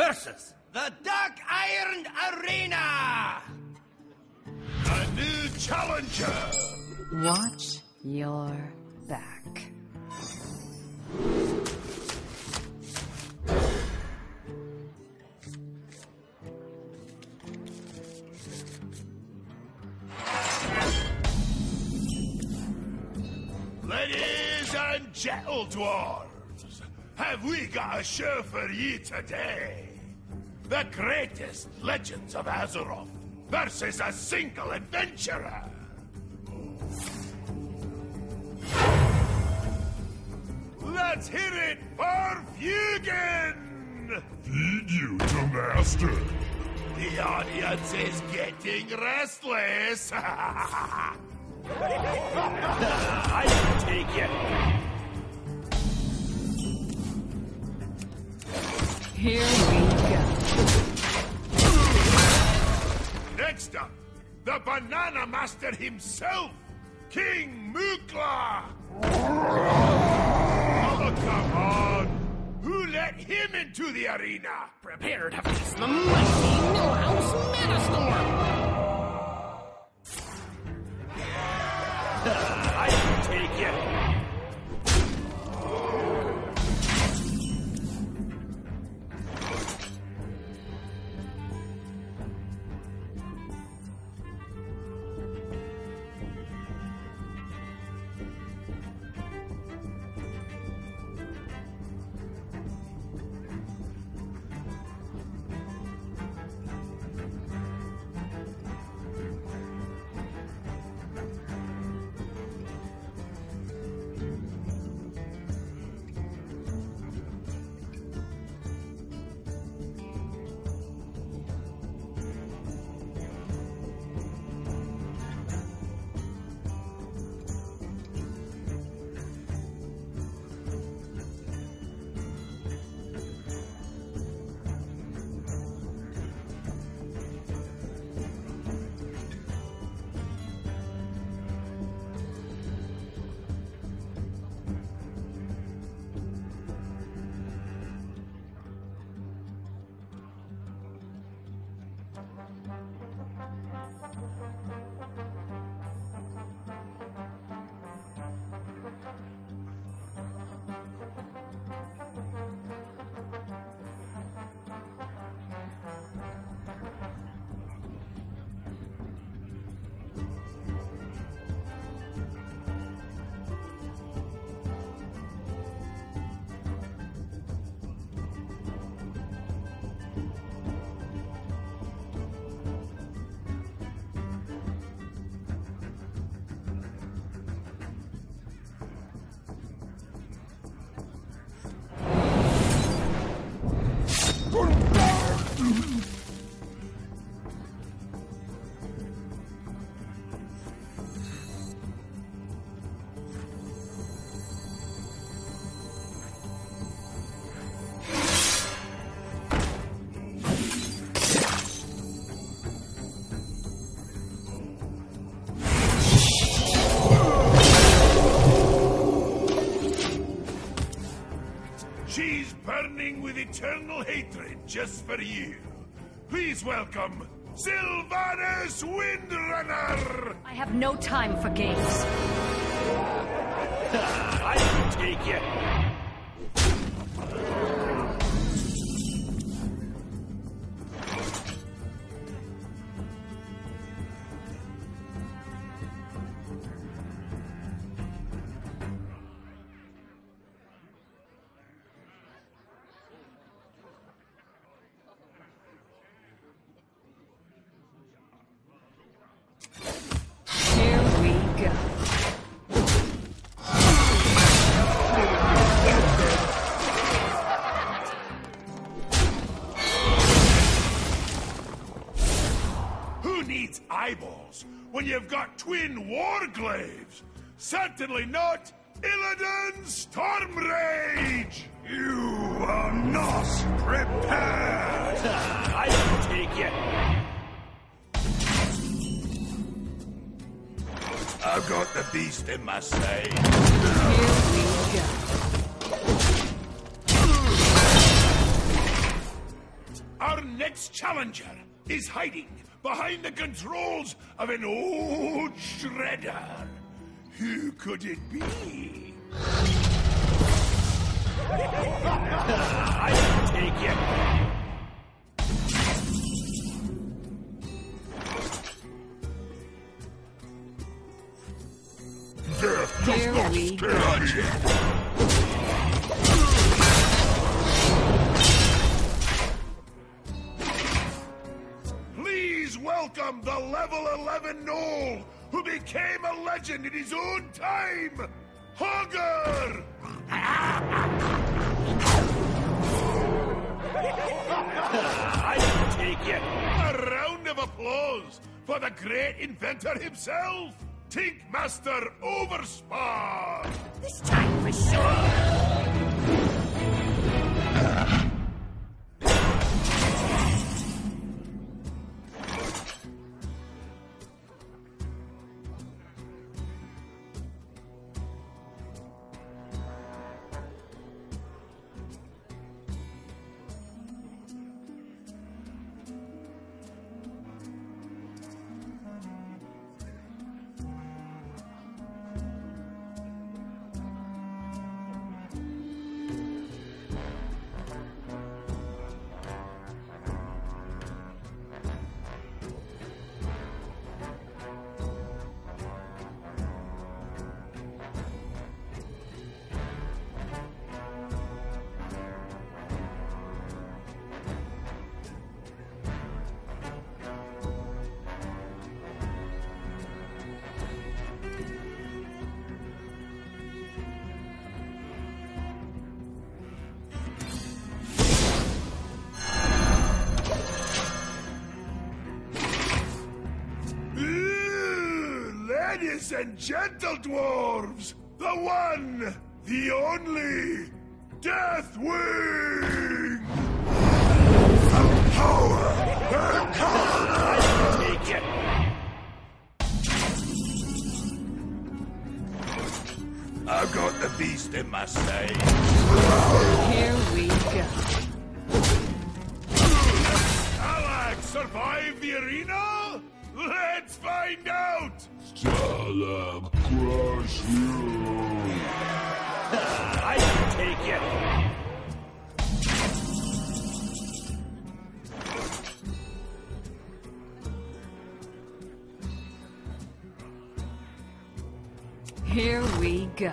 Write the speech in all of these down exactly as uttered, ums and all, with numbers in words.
versus the Dark Iron Arena! A new challenger! Watch your back. Ladies and gentle dwarves, have we got a show for you today? The greatest legends of Azeroth versus a single adventurer! Let's hear it for Fugen! Feed you to master. The audience is getting restless! I can take it. Here we go. Next up, the Banana Master himself, King Mukla! Oh, come on! Who let him into the arena? Prepare to face the mighty Millhouse Metastorm! I can take it. She's burning with eternal hatred just for you. Please welcome Sylvanas Windrunner! I have no time for games. I can take it. Here we go. Who needs eyeballs when you've got twin warglaives? Certainly not Illidan Stormrage! You are not prepared! I can take it. I've got the beast in my sight. Here we go. Our next challenger is hiding behind the controls of an old shredder. Who could it be? I can take it. Death does Here not we scare go. me. Please welcome the level eleven Gnoll, who became a legend in his own time, Hogger! I can take it. A round of applause for the great inventor himself, Tink Master Overspar! This time for sure. Ladies and gentle dwarves, the one, the only, Deathwing! Power and power! Take it! I've got the beast in my side. Here we go. Alex, survive the arena? Let's find out! Stalab crush you. I can take it. Here we go.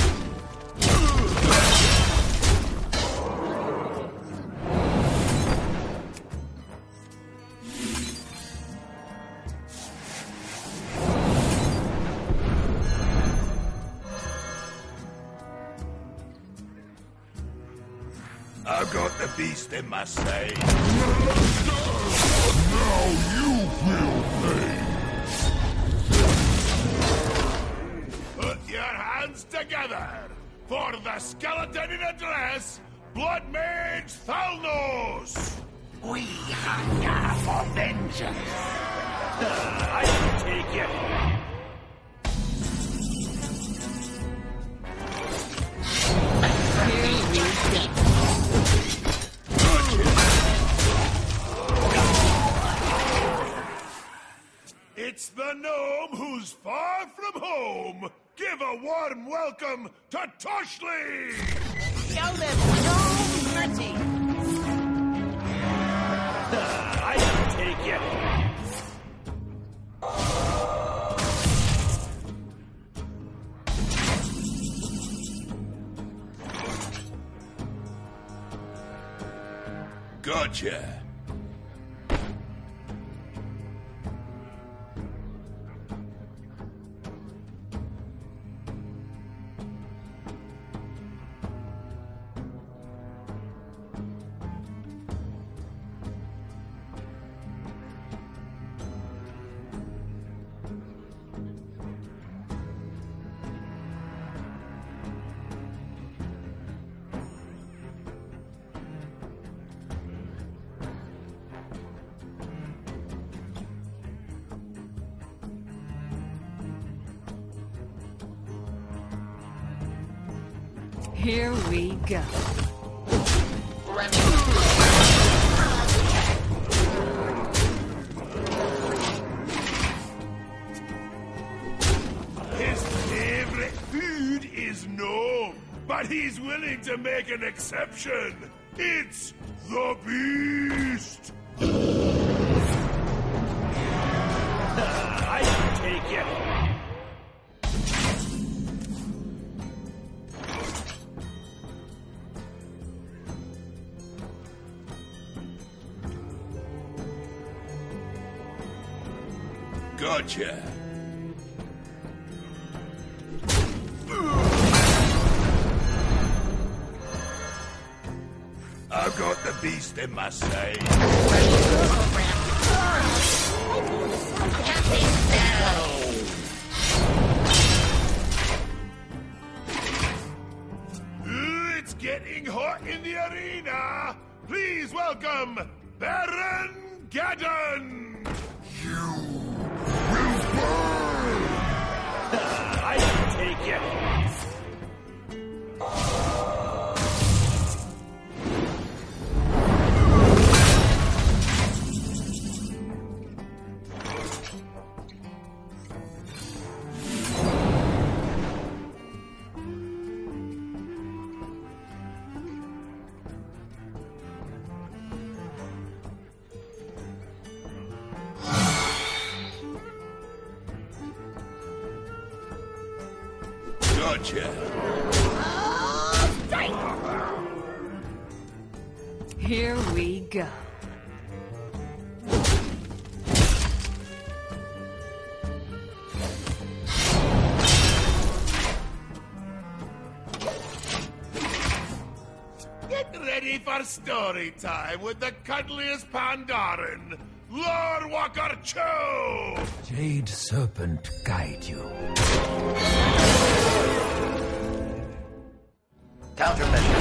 I've got the beast in my side. Now you feel pain. Put your hands together for the skeleton in a dress, Blood Mage Thalnos! We hunger for vengeance. I can take it. Here we go. It's the gnome who's far from home. Give a warm welcome to Toshli! Show them no mercy. I can take it. Gotcha. Here we go. he's willing to make an exception. It's the Beast! I can take it. Gotcha. I've got the Beast in my sight. It's getting hot in the arena. Please welcome Baron Geddon. You will burn! I can take it. Gotcha. Here we go. Get ready for story time with the cuddliest Pandaren, Lord Walker Cho! Jade Serpent guide you. Countermeasure.